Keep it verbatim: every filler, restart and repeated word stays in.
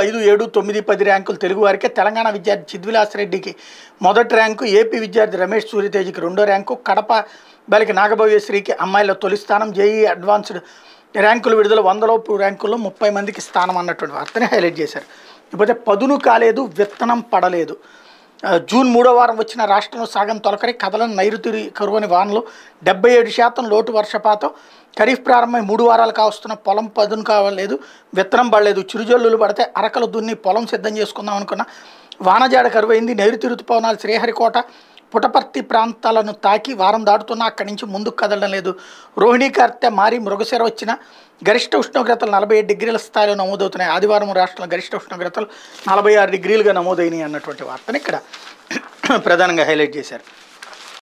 ఐదు ఏడు తొమ్మిది పది ర్యాంకులు తెలుగు వారికే. తెలంగాణ విద్యార్థి చిద్విలాస్ రెడ్డికి మొదటి ర్యాంకు, ఏపీ విద్యార్థి రమేష్ సూర్యతేజ్కి రెండో ర్యాంకు, కడప బాలిక నాగభవ్యశ్రీకి అమ్మాయిల తొలి స్థానం, జేఈ అడ్వాన్స్డ్ ర్యాంకులు విడుదల వందలోపు ర్యాంకుల్లో ముప్పై మందికి స్థానం అన్నటువంటి వార్తని హైలైట్ చేశారు. ఇకపోతే పదును కాలేదు, విత్తనం పడలేదు. జూన్ మూడో వారం వచ్చిన రాష్ట్రంలో సాగం తొలకరి, కథలను నైరుతి కరువని వానలు, డెబ్బై ఏడు శాతం లోటు వర్షపాతం. ఖరీఫ్ ప్రారంభమై మూడు వారాలు కావస్తున్న పొలం పదును కావలేదు, విత్తనం పడలేదు. చిరుజల్లులు పడితే అరకలు దున్ని పొలం సిద్ధం చేసుకుందాం అనుకున్న వానజాడ కరువైంది. నైరుతి ఋతుపవనాలు శ్రీహరికోట, పుటపర్తి ప్రాంతాలను తాకి వారం దాటుతున్నా అక్కడి నుంచి ముందుకు కదలడం లేదు. రోహిణీ కార్తె మారి మృగశిర వచ్చిన గరిష్ట ఉష్ణోగ్రతలు నలభై ఏడు డిగ్రీల స్థాయిలో నమోదవుతున్నాయి. ఆదివారం రాష్ట్రంలో గరిష్ట ఉష్ణోగ్రతలు నలభై ఆరు డిగ్రీలుగా నమోదైనాయి అన్నటువంటి వార్తను ఇక్కడ ప్రధానంగా హైలైట్ చేశారు.